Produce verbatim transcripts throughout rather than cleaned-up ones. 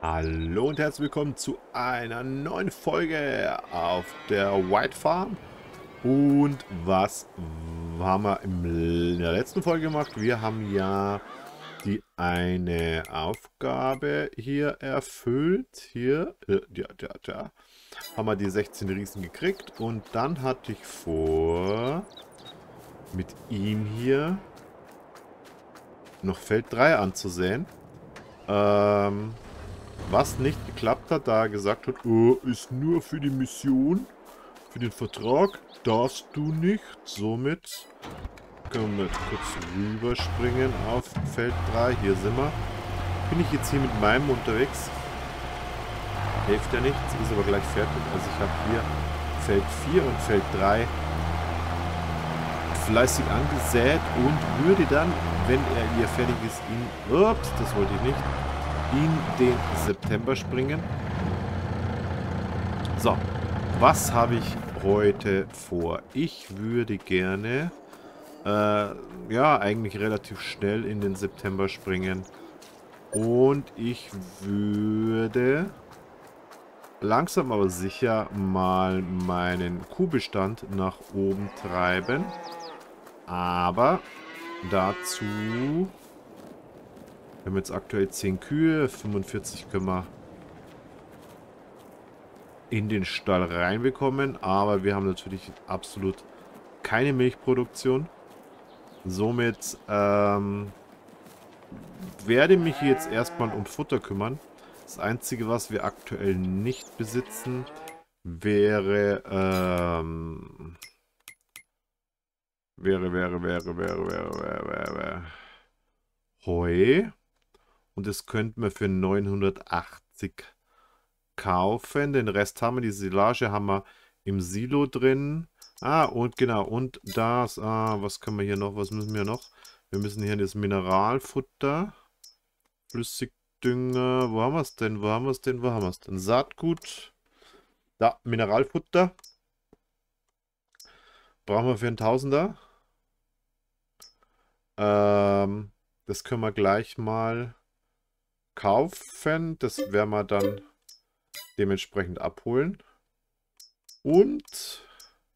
Hallo und herzlich willkommen zu einer neuen Folge auf der White Farm. Und was haben wir in der letzten Folge gemacht? Wir haben ja die eine Aufgabe hier erfüllt. Hier, äh, ja, da, da. Haben wir die sechzehn Riesen gekriegt. Und dann hatte ich vor, mit ihm hier noch Feld drei anzusehen. Ähm... Was nicht geklappt hat, da er gesagt hat, oh, ist nur für die Mission, für den Vertrag, darfst du nicht. Somit können wir kurz rüberspringen auf Feld drei. Hier sind wir. Bin ich jetzt hier mit meinem unterwegs. Hilft ja nichts, ist aber gleich fertig. Also ich habe hier Feld vier und Feld drei fleißig angesät und würde dann, wenn er hier fertig ist, in, ups, das wollte ich nicht, in den September springen. So, was habe ich heute vor? Ich würde gerne, äh, ja, eigentlich relativ schnell in den September springen. Und ich würde langsam aber sicher mal meinen Kuhbestand nach oben treiben. Aber dazu... Wir haben jetzt aktuell zehn Kühe, fünfundvierzig können wir in den Stall reinbekommen, aber wir haben natürlich absolut keine Milchproduktion. Somit ähm, werde ich mich jetzt erstmal um Futter kümmern. Das Einzige, was wir aktuell nicht besitzen, wäre, ähm, wäre, wäre, wäre, wäre, wäre, wäre, wäre, wäre Heu. Und das könnten wir für neunhundertachtzig kaufen. Den Rest haben wir, die Silage haben wir im Silo drin. Ah, und genau, und das, ah, was können wir hier noch, was müssen wir noch? Wir müssen hier das Mineralfutter, Flüssigdünger, wo haben wir es denn, wo haben wir es denn, wo haben wir es denn? Saatgut, da, Mineralfutter, brauchen wir für einen Tausender. Ähm, das können wir gleich mal kaufen, das werden wir dann dementsprechend abholen. Und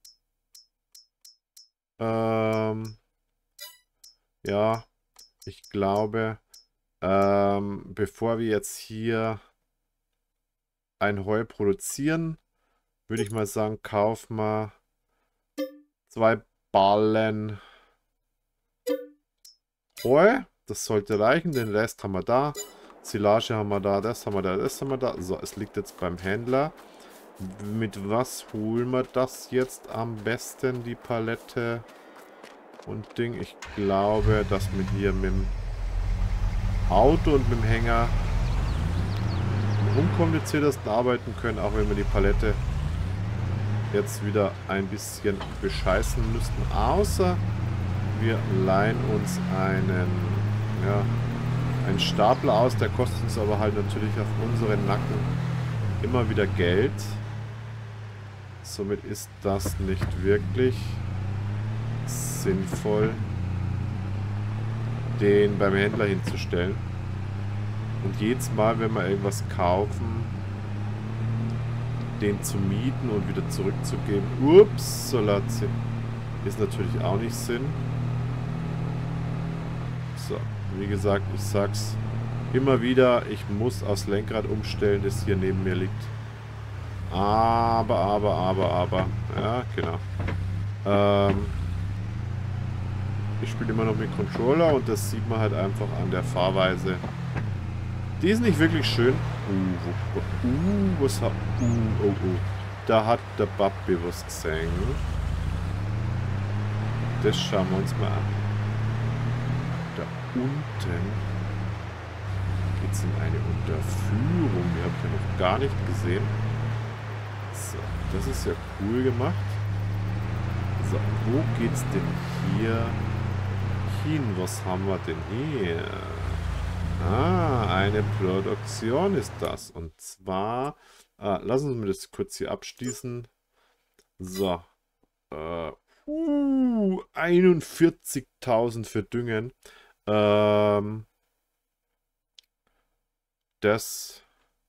ähm, ja, ich glaube, ähm, bevor wir jetzt hier ein Heu produzieren, würde ich mal sagen, kaufen wir zwei Ballen Heu. Das sollte reichen, den Rest haben wir da. Silage haben wir da, das haben wir da, das haben wir da. So, es liegt jetzt beim Händler. Mit was holen wir das jetzt am besten, die Palette und Ding? Ich glaube, dass wir hier mit dem Auto und mit dem Hänger am unkompliziertesten arbeiten können, auch wenn wir die Palette jetzt wieder ein bisschen bescheißen müssten. Außer wir leihen uns einen, ja, einen Stapler aus, der kostet uns aber halt natürlich auf unseren Nacken immer wieder Geld. Somit ist das nicht wirklich sinnvoll, den beim Händler hinzustellen. Und jedes Mal, wenn wir irgendwas kaufen, den zu mieten und wieder zurückzugeben. Ups, Solazzi. Ist natürlich auch nicht Sinn. So, wie gesagt, ich sag's immer wieder, ich muss aufs Lenkrad umstellen, das hier neben mir liegt. Aber, aber, aber, aber. Ja, genau. Ähm, ich spiele immer noch mit Controller und das sieht man halt einfach an der Fahrweise. Die ist nicht wirklich schön. Uh, wo, uh was hat... Uh, oh, oh. Da hat der Babbi was gesehen. Das schauen wir uns mal an. Da unten geht es in eine Unterführung. Die habe ich ja noch gar nicht gesehen. So, das ist ja cool gemacht. So, wo geht's denn hier hin? Was haben wir denn hier? Ah, eine Produktion ist das. Und zwar, ah, lassen Sie mir das kurz hier abschließen. So. Äh, uh, einundvierzigtausend für Düngen. Ähm, das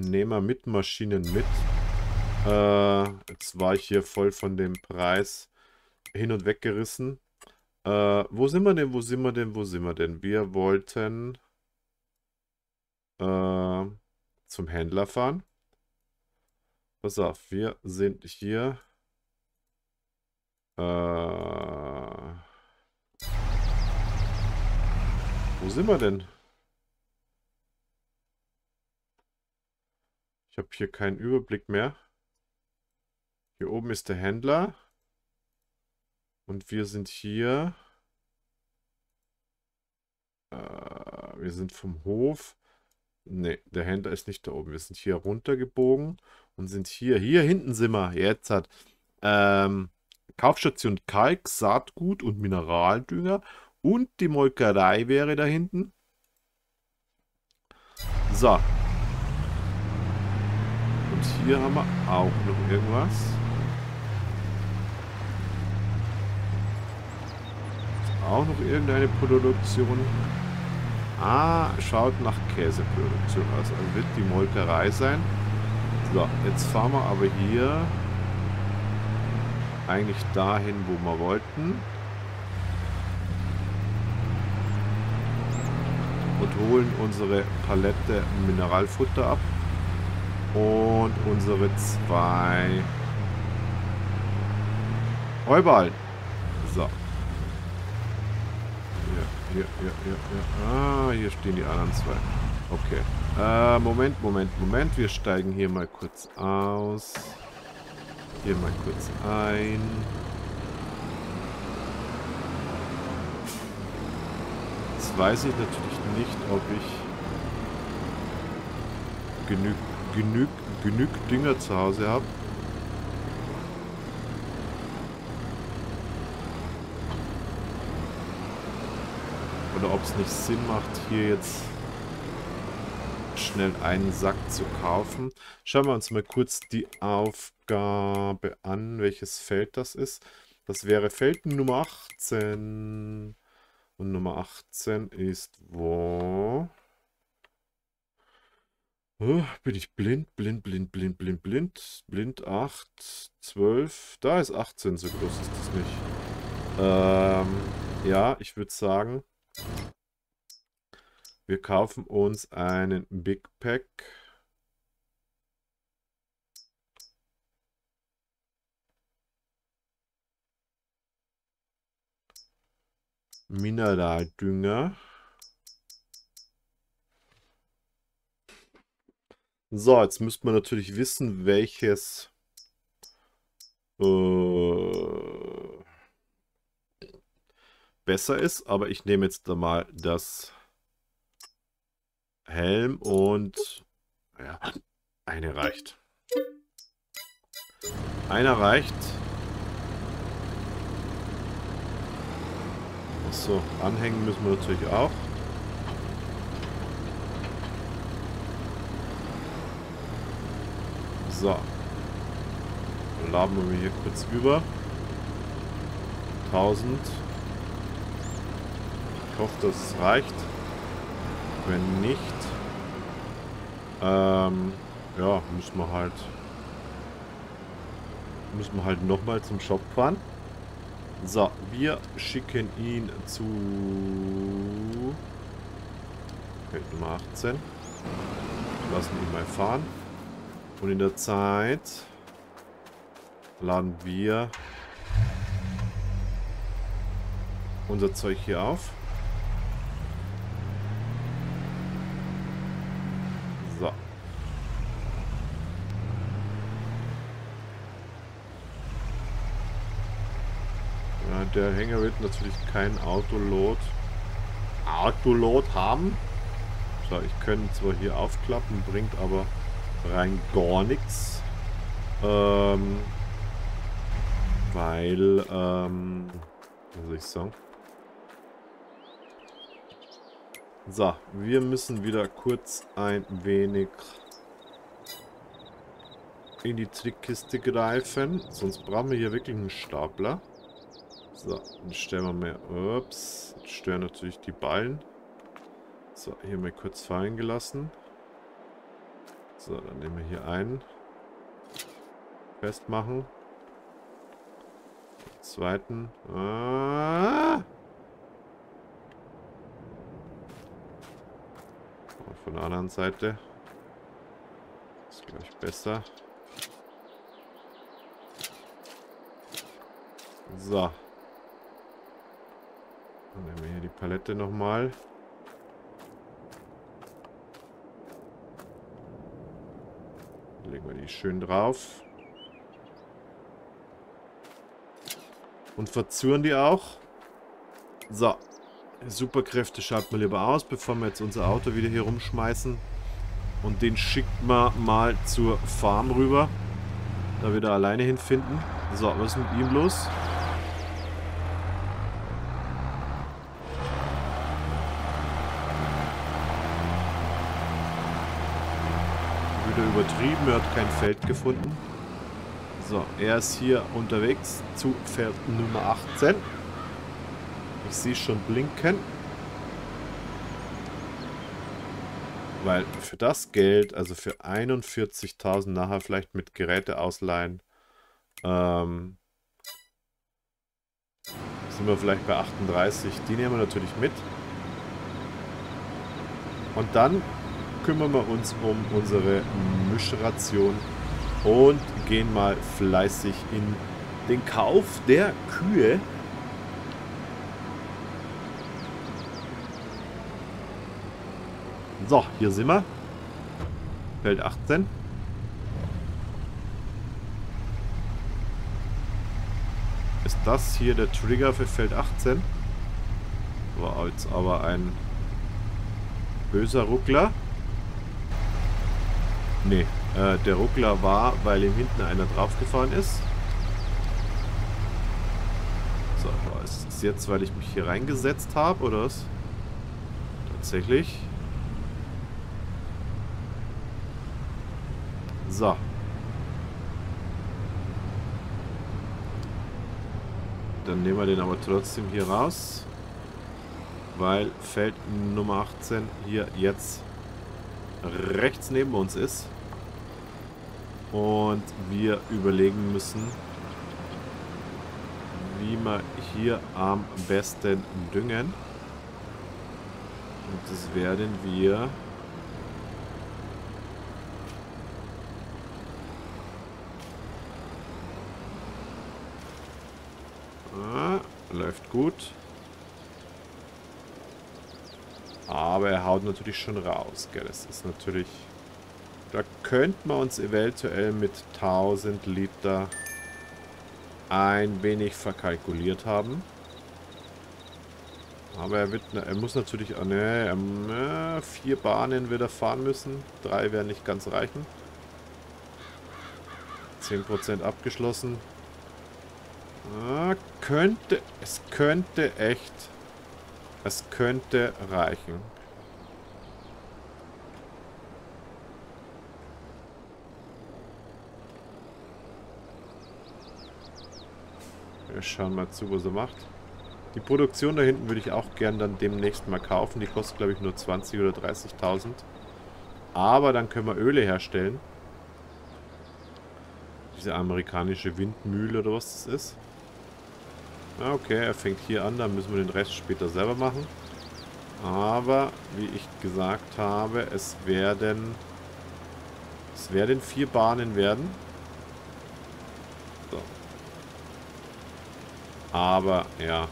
nehmen wir mit Maschinen mit. Äh, jetzt war ich hier voll von dem Preis hin und weg gerissen. Äh, wo sind wir denn? Wo sind wir denn? Wo sind wir denn? Wir wollten äh, zum Händler fahren. Pass auf, wir sind hier. Äh, wo sind wir denn? Ich habe hier keinen Überblick mehr. Hier oben ist der Händler. Und wir sind hier. Äh, wir sind vom Hof. Ne, der Händler ist nicht da oben. Wir sind hier runtergebogen und sind hier. Hier hinten sind wir. Jetzt hat ähm, Kaufstation Kalk, Saatgut und Mineraldünger. Und die Molkerei wäre da hinten. So. Und hier haben wir auch noch irgendwas. Auch noch irgendeine Produktion. Ah, schaut nach Käseproduktion aus. Also wird die Molkerei sein. So, jetzt fahren wir aber hier eigentlich dahin, wo wir wollten. Und holen unsere Palette Mineralfutter ab. Und unsere zwei Heuballen. So. Hier, hier, hier, hier. Ah, hier stehen die anderen zwei. Okay. Äh, Moment, Moment, Moment. Wir steigen hier mal kurz aus. Hier mal kurz ein. Jetzt weiß ich natürlich nicht, ob ich genug, genug, genug Dünger zu Hause habe. Oder ob es nicht Sinn macht, hier jetzt schnell einen Sack zu kaufen. Schauen wir uns mal kurz die Aufgabe an, welches Feld das ist. Das wäre Feld Nummer achtzehn. Und Nummer achtzehn ist wo? Oh, bin ich blind, blind, blind, blind, blind, blind. Blind acht, zwölf. Da ist achtzehn, so groß ist das nicht. Ähm, ja, ich würde sagen, wir kaufen uns einen Big Pack. Mineraldünger. So, jetzt müsste man natürlich wissen, welches äh, besser ist. Aber ich nehme jetzt da mal das Helm und ja, eine reicht. Einer reicht. Achso, anhängen müssen wir natürlich auch. So. Dann laden wir hier kurz über. tausend. Ich hoffe, dass es reicht. Wenn nicht, ähm, ja, müssen wir halt müssen wir halt nochmal zum Shop fahren. So, wir schicken ihn zu Feld Nummer achtzehn. Lassen ihn mal fahren. Und in der Zeit laden wir unser Zeug hier auf. So. Ja, der Hänger wird natürlich kein Autoload Autoload haben. So, ich könnte zwar hier aufklappen, bringt aber rein gar nichts. Ähm, weil, ähm, was soll ich sagen? So, wir müssen wieder kurz ein wenig in die Trickkiste greifen. Sonst brauchen wir hier wirklich einen Stapler. So, dann stellen wir mal. Ups, jetzt stören natürlich die Ballen. So, hier mal kurz fallen gelassen. So, dann nehmen wir hier einen. Festmachen. Den zweiten. Ah! Von der anderen Seite. Ist gleich besser. So. Dann nehmen wir hier die Palette nochmal. Legen wir die schön drauf. Und verzurren die auch. So. Superkräfte schalten wir lieber aus, bevor wir jetzt unser Auto wieder hier rumschmeißen. Und den schickt man mal zur Farm rüber. Da wir da alleine hinfinden. So, was ist mit ihm los? Wieder übertrieben, er hat kein Feld gefunden. So, er ist hier unterwegs zu Feld Nummer achtzehn. Ich sehe schon blinken. Weil für das Geld, also für einundvierzigtausend nachher vielleicht mit Geräte ausleihen, ähm, sind wir vielleicht bei achtunddreißig. Die nehmen wir natürlich mit. Und dann kümmern wir uns um unsere Mischration und gehen mal fleißig in den Kauf der Kühe. So, hier sind wir. Feld achtzehn. Ist das hier der Trigger für Feld achtzehn? War jetzt aber ein böser Ruckler. Nee, äh, der Ruckler war, weil ihm hinten einer draufgefahren ist. So, ist es jetzt, weil ich mich hier reingesetzt habe, oder was? Tatsächlich. So. Dann nehmen wir den aber trotzdem hier raus. Weil Feld Nummer achtzehn hier jetzt rechts neben uns ist. Und wir überlegen müssen, wie wir hier am besten düngen. Und das werden wir... Ah, läuft gut. Aber er haut natürlich schon raus, gell? Das ist natürlich... Da könnten wir uns eventuell mit tausend Liter ein wenig verkalkuliert haben. Aber er wird, er muss natürlich... Oh, ne, äh, vier Bahnen wird er fahren müssen. Drei werden nicht ganz reichen. zehn Prozent abgeschlossen. Ah, könnte... Es könnte echt... Es könnte reichen. Wir schauen mal zu, was er macht. Die Produktion da hinten würde ich auch gern dann demnächst mal kaufen. Die kostet, glaube ich, nur zwanzig oder dreißigtausend. Aber dann können wir Öle herstellen. Diese amerikanische Windmühle oder was das ist. Okay, er fängt hier an, dann müssen wir den Rest später selber machen. Aber, wie ich gesagt habe, es werden... Es werden vier Bahnen werden. So. Aber, ja.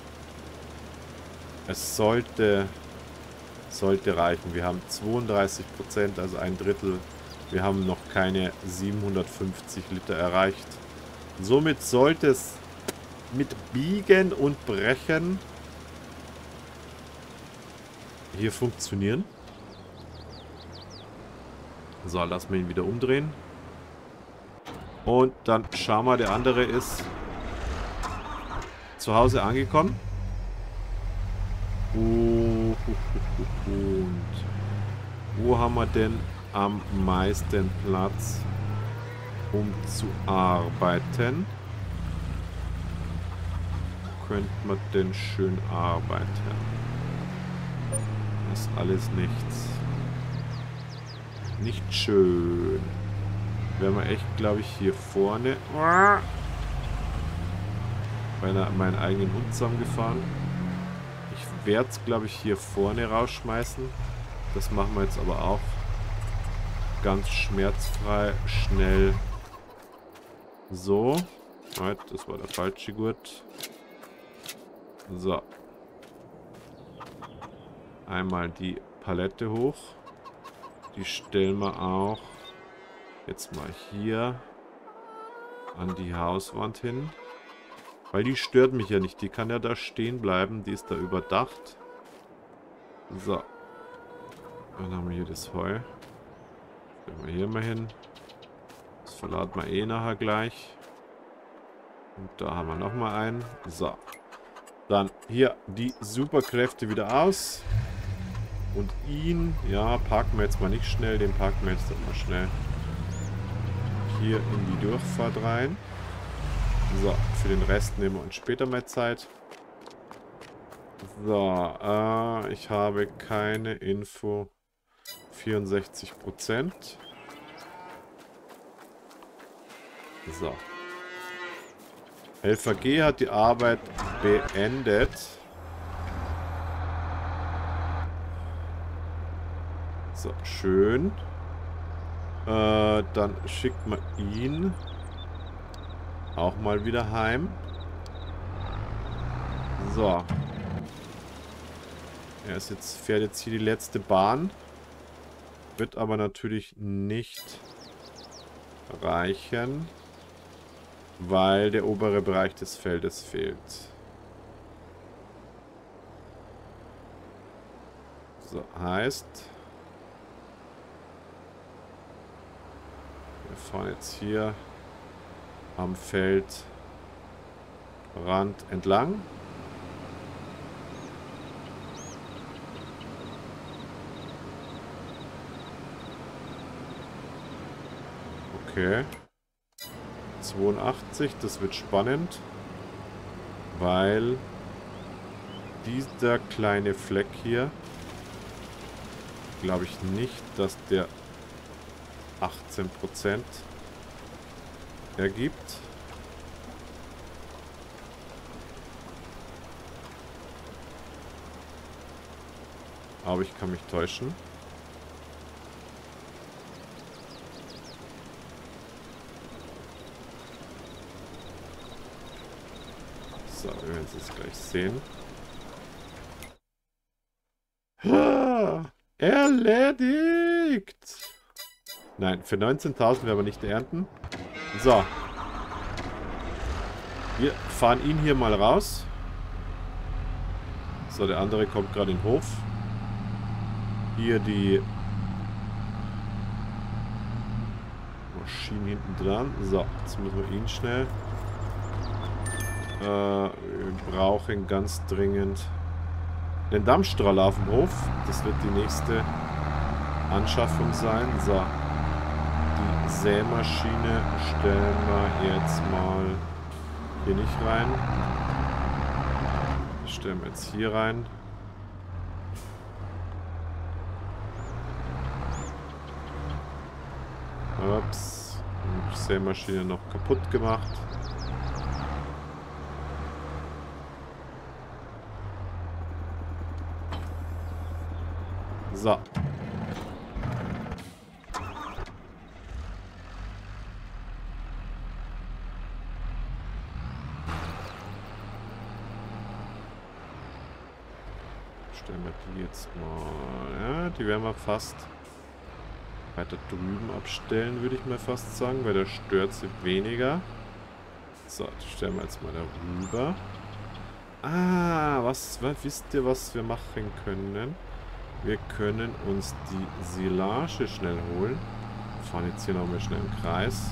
Es sollte... Sollte reichen. Wir haben zweiunddreißig Prozent, also ein Drittel. Wir haben noch keine siebenhundertfünfzig Liter erreicht. Somit sollte es mit Biegen und Brechen hier funktionieren. So, lassen wir ihn wieder umdrehen. Und dann schauen wir, der andere ist zu Hause angekommen. Und wo haben wir denn am meisten Platz, um zu arbeiten? Könnte man denn schön arbeiten? Ist alles nichts. Nicht schön. Wären wir echt, glaube ich, hier vorne bei meinen eigenen Hund zusammengefahren. Ich werde es, glaube ich, hier vorne rausschmeißen. Das machen wir jetzt aber auch ganz schmerzfrei, schnell. So. Das war der falsche Gurt. So. Einmal die Palette hoch. Die stellen wir auch jetzt mal hier an die Hauswand hin. Weil die stört mich ja nicht. Die kann ja da stehen bleiben. Die ist da überdacht. So. Dann haben wir hier das Heu. Stellen wir hier mal hin. Das verladen wir eh nachher gleich. Und da haben wir nochmal einen. So. Dann hier die Superkräfte wieder aus. Und ihn, ja, parken wir jetzt mal nicht schnell. Den parken wir jetzt mal schnell hier in die Durchfahrt rein. So, für den Rest nehmen wir uns später mal Zeit. So, äh, ich habe keine Info. vierundsechzig Prozent. So. L V G hat die Arbeit beendet. So, schön. Äh, dann schickt man ihn auch mal wieder heim. So. Er ist jetzt, fährt jetzt hier die letzte Bahn. Wird aber natürlich nicht reichen, weil der obere Bereich des Feldes fehlt. So, heißt, wir fahren jetzt hier am Feldrand entlang. Okay. zweiundachtzig, das wird spannend, weil dieser kleine Fleck hier, glaube ich nicht, dass der achtzehn Prozent ergibt. Aber ich kann mich täuschen. So, wir werden es jetzt gleich sehen. Ah, erledigt! Nein, für neunzehntausend werden wir nicht ernten. So. Wir fahren ihn hier mal raus. So, der andere kommt gerade in den Hof. Hier die Maschinen hinten dran. So, jetzt müssen wir ihn schnell... Äh, wir brauchen ganz dringend den Dampfstrahler auf dem Hof. Das wird die nächste Anschaffung sein. So. Die Sämaschine stellen wir jetzt mal hier nicht rein. Die stellen wir jetzt hier rein. Ups. Die Sämaschine noch kaputt gemacht. So. Stellen wir die jetzt mal... Ja, die werden wir fast weiter drüben abstellen, würde ich mal fast sagen, weil da stört sie weniger. So, die stellen wir jetzt mal darüber. Ah, was, was wisst ihr, was wir machen können? Wir können uns die Silage schnell holen. Wir fahren jetzt hier nochmal schnell im Kreis.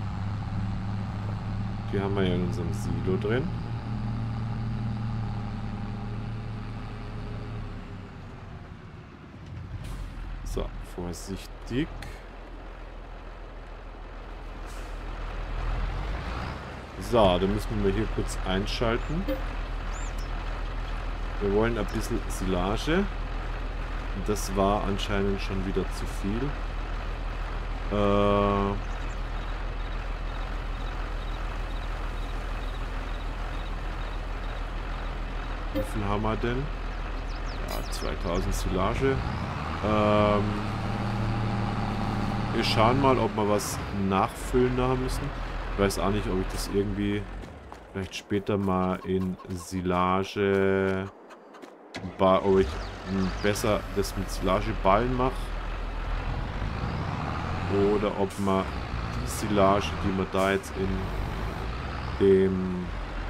Die haben wir ja in unserem Silo drin. So, vorsichtig. So, dann müssen wir hier kurz einschalten. Wir wollen ein bisschen Silage. Das war anscheinend schon wieder zu viel. Äh... Wie viel haben wir denn? Ja, zweitausend Silage. Ähm... Wir schauen mal, ob wir was nachfüllen haben müssen. Ich weiß auch nicht, ob ich das irgendwie vielleicht später mal in Silage... Ob ich besser das mit Silageballen mache. Oder ob man die Silage, die wir da jetzt in dem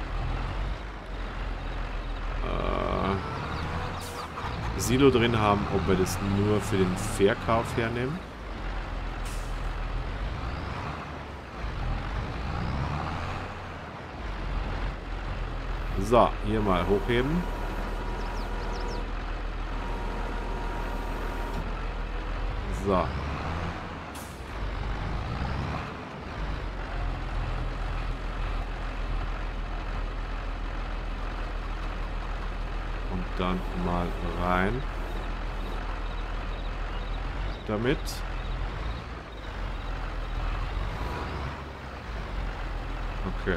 äh, Silo drin haben, ob wir das nur für den Verkauf hernehmen. So, hier mal hochheben. So. Und dann mal rein. Damit. Okay.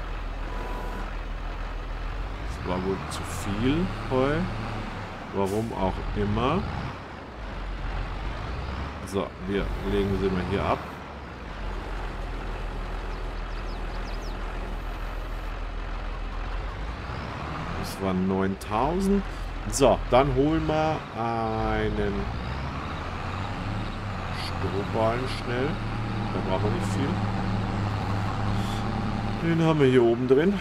Das war wohl zu viel Heu. Warum auch immer. So, wir legen sie mal hier ab. Das waren neuntausend. So, dann holen wir einen Strohballen schnell. Da brauchen wir nicht viel. Den haben wir hier oben drin.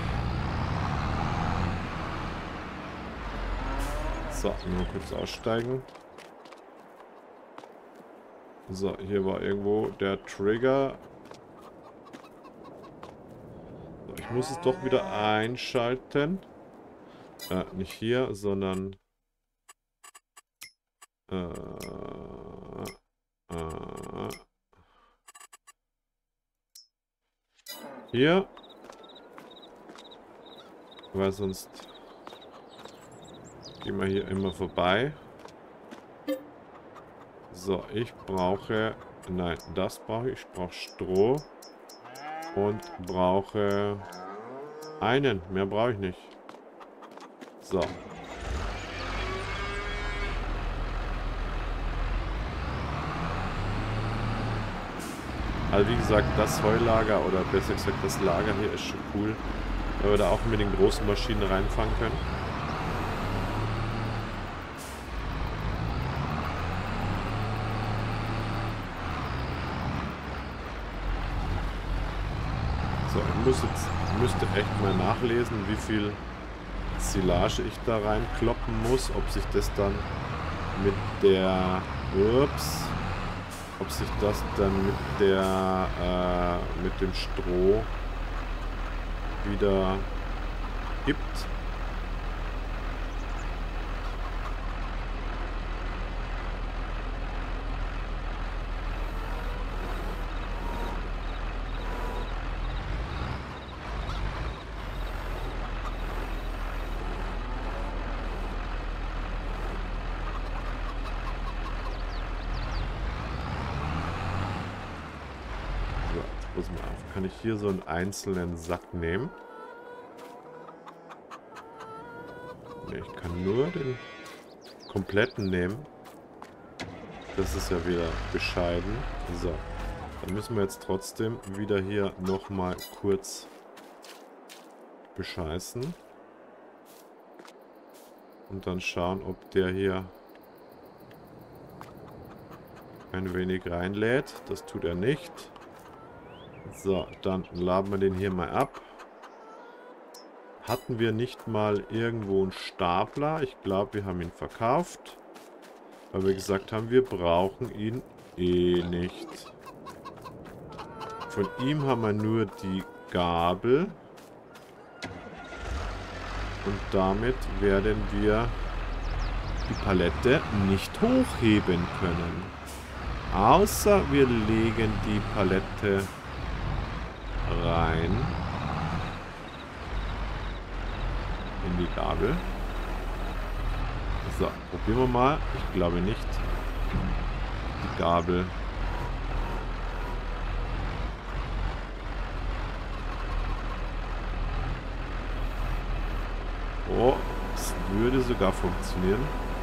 So, nur kurz aussteigen. So, hier war irgendwo der Trigger. So, ich muss es doch wieder einschalten. Äh, nicht hier, sondern... Äh, äh, hier. Weil sonst gehen wir hier immer vorbei. So, ich brauche... Nein, das brauche ich. Ich brauche Stroh. Und brauche einen. Mehr brauche ich nicht. So. Also wie gesagt, das Heulager oder besser gesagt das Lager hier ist schon cool. Weil wir da auch mit den großen Maschinen reinfahren können. So, ich muss jetzt, müsste echt mal nachlesen, wie viel Silage ich da reinkloppen muss. Ob sich das dann mit der... Ups. Ob sich das dann mit der... Äh, mit dem Stroh wieder gibt. Pass mal auf. Kann ich hier so einen einzelnen Sack nehmen? Ne, ich kann nur den kompletten nehmen. Das ist ja wieder bescheiden. So. Dann müssen wir jetzt trotzdem wieder hier nochmal kurz bescheißen. Und dann schauen, ob der hier ein wenig reinlädt. Das tut er nicht. So, dann laden wir den hier mal ab. Hatten wir nicht mal irgendwo einen Stapler? Ich glaube, wir haben ihn verkauft. Weil wir gesagt haben, wir brauchen ihn eh nicht. Von ihm haben wir nur die Gabel. Und damit werden wir die Palette nicht hochheben können. Außer wir legen die Palette rein in die Gabel. So, probieren wir mal. Ich glaube nicht. Die Gabel Oh, es würde sogar funktionieren.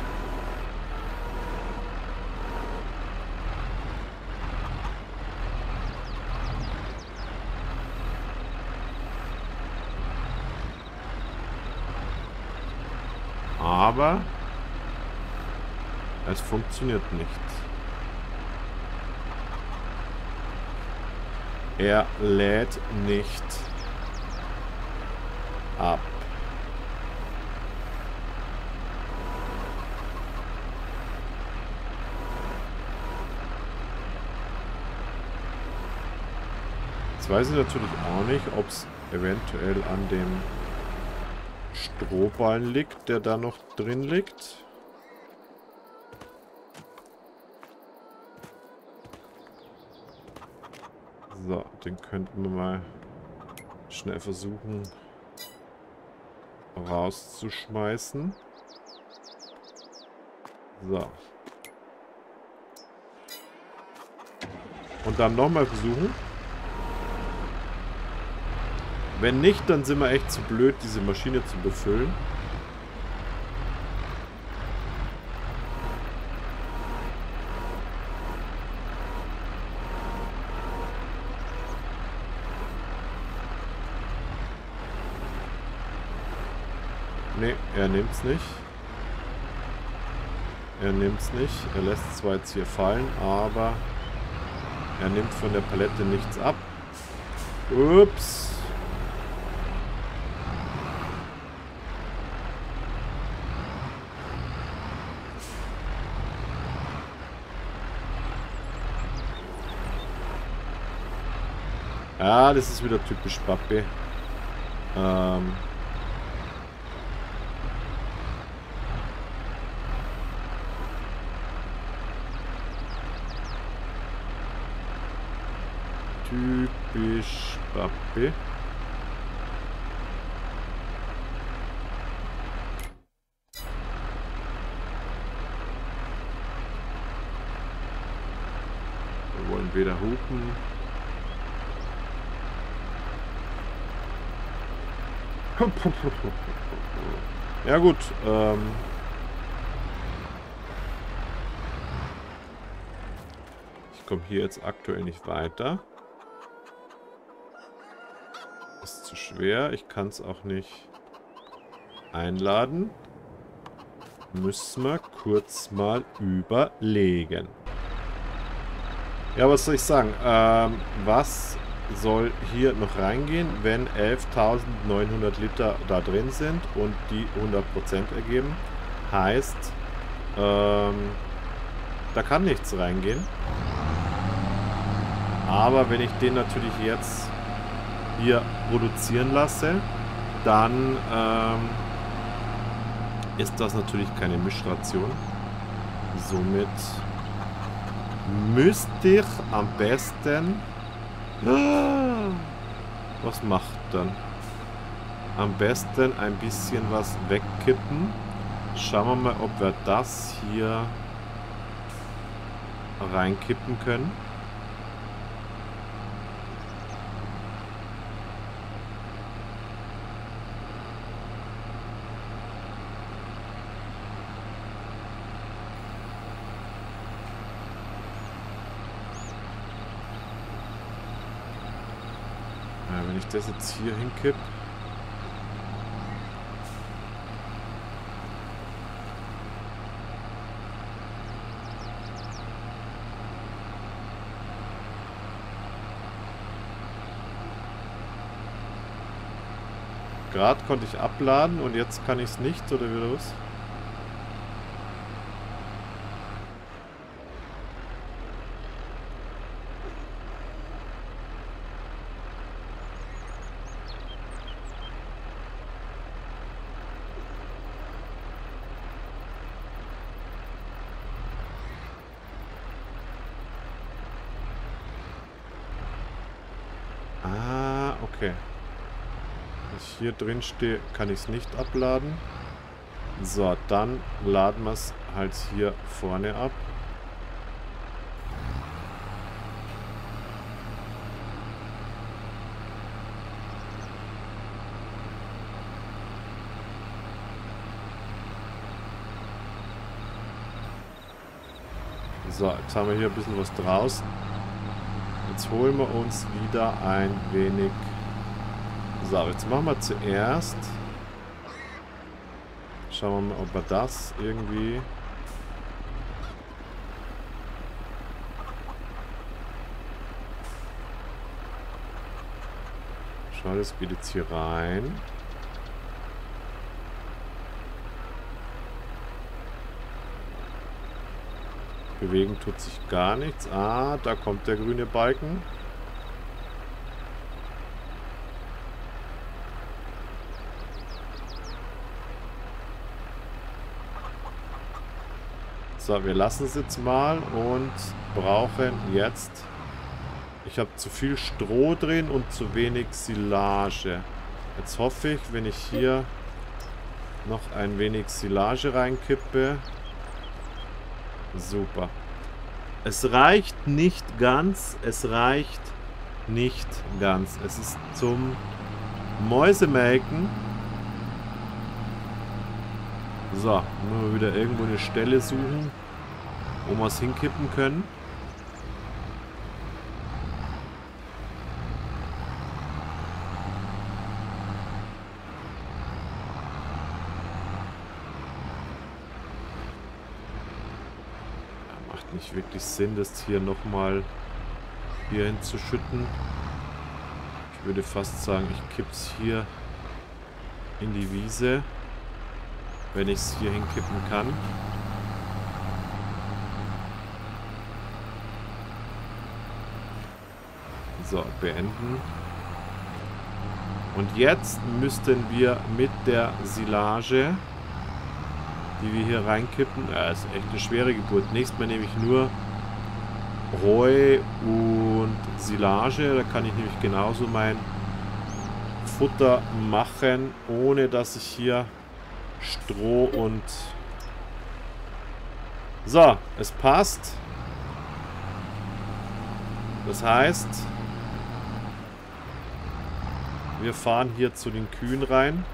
Aber es funktioniert nicht. Er lädt nicht ab. Jetzt weiß ich natürlich auch nicht, ob es eventuell an dem Strohballen liegt, der da noch drin liegt. So, den könnten wir mal schnell versuchen rauszuschmeißen. So. Und dann nochmal versuchen. Wenn nicht, dann sind wir echt zu blöd, diese Maschine zu befüllen. Ne, er nimmt's nicht. Er nimmt's nicht. Er lässt zwar jetzt hier fallen, aber er nimmt von der Palette nichts ab. Ups. Ja, das ist wieder typisch Papi. Ähm... Typisch Papi. Wir wollen weder hupen. Ja gut, ähm... ich komme hier jetzt aktuell nicht weiter. Ist zu schwer. Ich kann es auch nicht einladen. Müssen wir kurz mal überlegen. Ja, was soll ich sagen? Ähm, was soll hier noch reingehen, wenn elftausendneunhundert Liter da drin sind und die hundert Prozent ergeben? Heißt, ähm, da kann nichts reingehen. Aber wenn ich den natürlich jetzt hier produzieren lasse, dann ähm, ist das natürlich keine Mischration. Somit müsste ich am besten... Was macht dann? Am besten ein bisschen was wegkippen. Schauen wir mal, ob wir das hier reinkippen können. Wenn ich das jetzt hier hinkipp. Gerade konnte ich abladen und jetzt kann ich es nicht, oder wie los? Ah, okay. Wenn ich hier drin stehe, kann ich es nicht abladen. So, dann laden wir es halt hier vorne ab. So, jetzt haben wir hier ein bisschen was draußen. Jetzt holen wir uns wieder ein wenig... So, jetzt machen wir zuerst... Schauen wir mal, ob wir das irgendwie... Schau, das geht jetzt hier rein. Bewegen tut sich gar nichts. Ah, da kommt der grüne Balken. So, wir lassen es jetzt mal und brauchen jetzt... Ich habe zu viel Stroh drin und zu wenig Silage. Jetzt hoffe ich, wenn ich hier noch ein wenig Silage reinkippe... Super. Es reicht nicht ganz. Es reicht nicht ganz. Es ist zum Mäusemelken. So, müssen wir wieder irgendwo eine Stelle suchen, wo wir es hinkippen können. Nicht wirklich Sinn, das hier nochmal hier hinzuschütten. Ich würde fast sagen, ich kippe es hier in die Wiese, wenn ich es hier hinkippen kann. So, beenden. Und jetzt müssten wir mit der Silage, die wir hier reinkippen. Ja, ist echt eine schwere Geburt. Nächstes Mal nehme ich nur Heu und Silage. Da kann ich nämlich genauso mein Futter machen, ohne dass ich hier Stroh und... So, es passt. Das heißt, wir fahren hier zu den Kühen rein.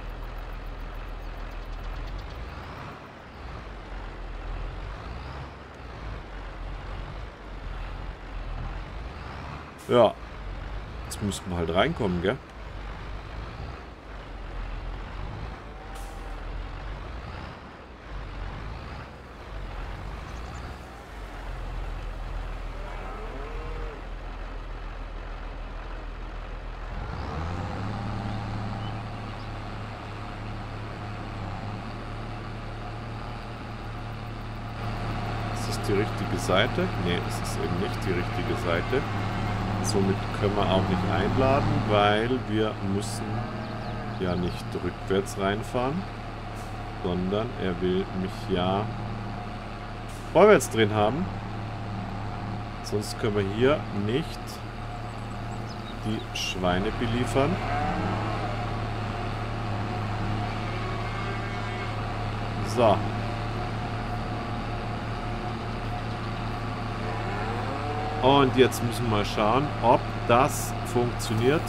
Ja, jetzt müssten wir halt reinkommen, gell? Ist das die richtige Seite? Ne, das ist eben nicht die richtige Seite. Somit können wir auch nicht einladen, weil wir müssen ja nicht rückwärts reinfahren, sondern er will mich ja vorwärts drin haben. Sonst können wir hier nicht die Schweine beliefern. So. Und jetzt müssen wir mal schauen, ob das funktioniert.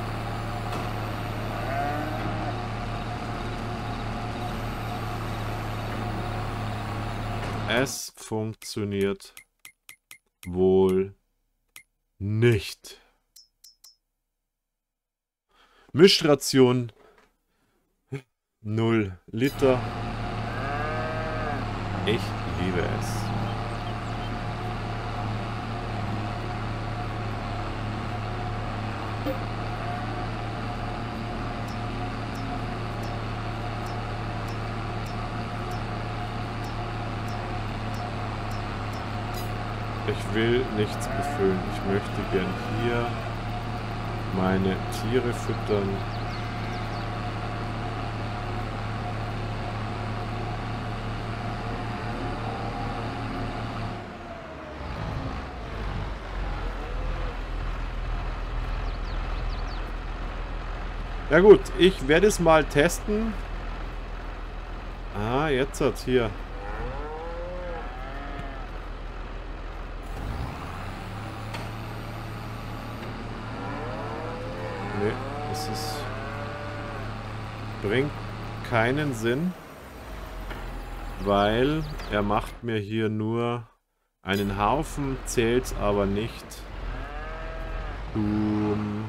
Es funktioniert wohl nicht. Mischration null Liter. Ich liebe es. Ich will nichts befüllen. Ich möchte gern hier meine Tiere füttern. Ja gut, ich werde es mal testen. Ah, jetzt hat hier. Nee, es ist, bringt keinen Sinn, weil er macht mir hier nur Einen Haufen zählt aber nicht. Um,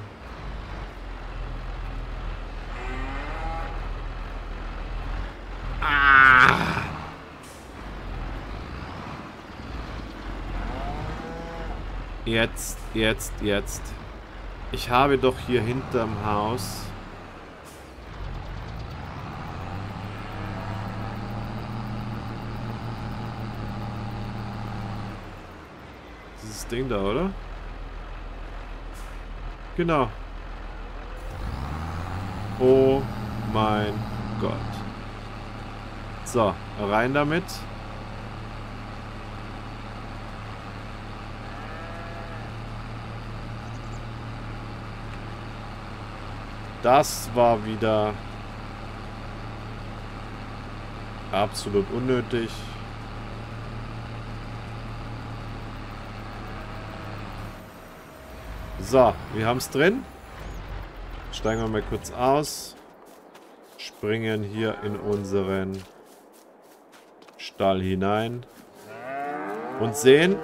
ah! Jetzt, jetzt, jetzt. Ich habe doch hier hinterm Haus... Dieses Ding da, oder? Genau. Oh mein Gott. So, rein damit. Das war wieder absolut unnötig. So, wir haben es drin. Steigen wir mal kurz aus. Springen hier in unseren Stall hinein. Und sehen...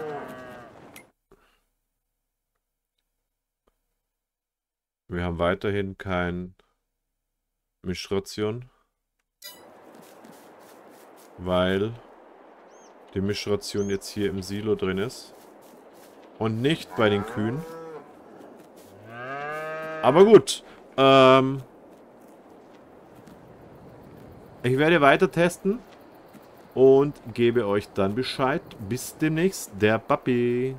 Wir haben weiterhin kein Mischration. Weil die Mischration jetzt hier im Silo drin ist. Und nicht bei den Kühen. Aber gut. Ähm, ich werde weiter testen. Und gebe euch dann Bescheid. Bis demnächst. Der Papi.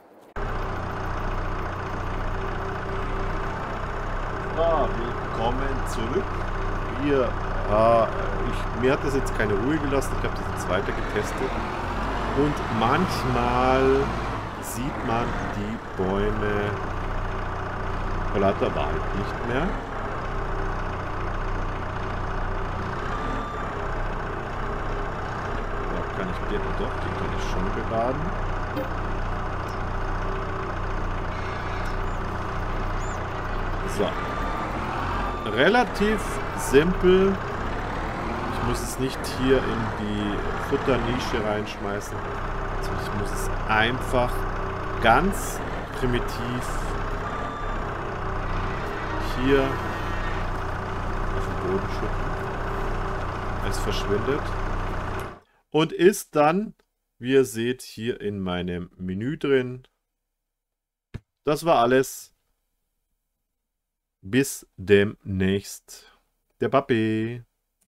So, willkommen zurück. Wir, äh, ich, mir hat das jetzt keine Ruhe gelassen. Ich habe das jetzt weiter getestet. Und manchmal sieht man die Bäume vor lauter Wald nicht mehr. Da kann ich den doch, den kann ich schon beladen. So. Relativ simpel. Ich muss es nicht hier in die Futternische reinschmeißen. Also ich muss es einfach ganz primitiv hier auf den Boden schütten. Es verschwindet. Und ist dann, wie ihr seht, hier in meinem Menü drin. Das war alles. Bis demnächst. Der Papi.